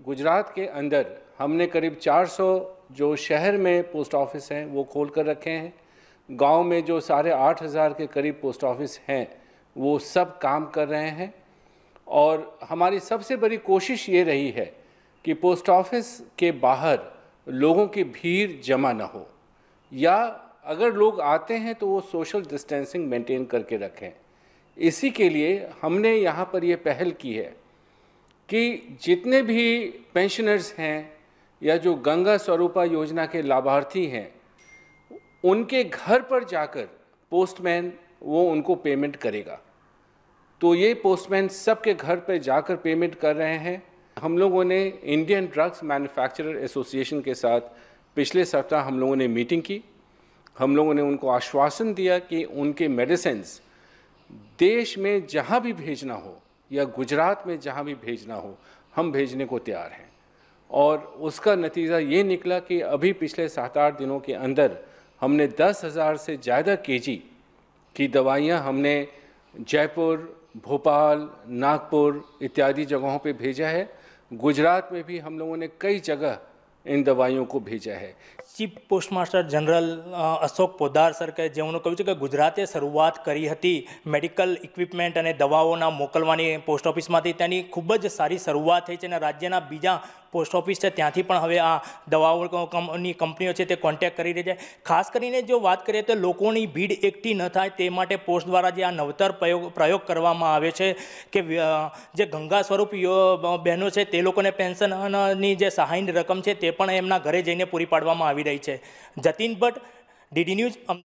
गुजरात के अंदर हमने करीब 400 जो शहर में पोस्ट ऑफिस हैं वो खोल कर रखे हैं। गांव में जो 8,500 के करीब पोस्ट ऑफिस हैं वो सब काम कर रहे हैं। और हमारी सबसे बड़ी कोशिश ये रही है कि पोस्ट ऑफिस के बाहर लोगों की भीड़ जमा न हो, या अगर लोग आते हैं तो वो सोशल डिस्टेंसिंग मेंटेन करके रखें। इसी के लिए हमने यहाँ पर ये पहल की है कि जितने भी पेंशनर्स हैं या जो गंगा स्वरूपा योजना के लाभार्थी हैं, उनके घर पर जाकर पोस्टमैन वो उनको पेमेंट करेगा। तो ये पोस्टमैन सबके घर पर जाकर पेमेंट कर रहे हैं। हम लोगों ने इंडियन ड्रग्स मैन्युफैक्चरर एसोसिएशन के साथ पिछले सप्ताह हम लोगों ने मीटिंग की। हम लोगों ने उनको आश्वासन दिया कि उनके मेडिसिन्स देश में जहाँ भी भेजना हो या गुजरात में जहाँ भी भेजना हो, हम भेजने को तैयार हैं। और उसका नतीजा ये निकला कि अभी पिछले 7-8 दिनों के अंदर हमने 10,000 से ज़्यादा केजी की दवाइयाँ हमने जयपुर, भोपाल, नागपुर इत्यादि जगहों पे भेजा है। गुजरात में भी हम लोगों ने कई जगह इन दवाइयों को भेजा है। Chief postmaster general Ashok Poddar sir के જેમનું કહ્યું છે કે ગુજરાતે શરૂઆત કરી હતી મેડિકલ ઇક્વિપમેન્ટ અને દવાઓના મોકલવાની પોસ્ટ ઓફિસમાંથી, તેની ખૂબ જ સારી શરૂઆત થઈ છે અને રાજ્યના બીજા પોસ્ટ ઓફિસ છે ત્યાંથી પણ હવે આ દવાઓની કંપનીઓ છે તે કોન્ટેક્ટ કરી રહી છે। ખાસ કરીને જો વાત કરીએ તો લોકોની ભીડ એકઠી ન થાય તે માટે પોસ્ટ દ્વારા જે આ નવતર પ્રયોગ કરવામાં આવે છે કે જે ગંગા સ્વરૂપ બહેનો છે તે લોકોને પેન્શનની જે સહાયની રકમ છે તે પણ એમના ઘરે જઈને પૂરી પાડવામાં આવી રહી છે। Jatin Bhatt, DD news.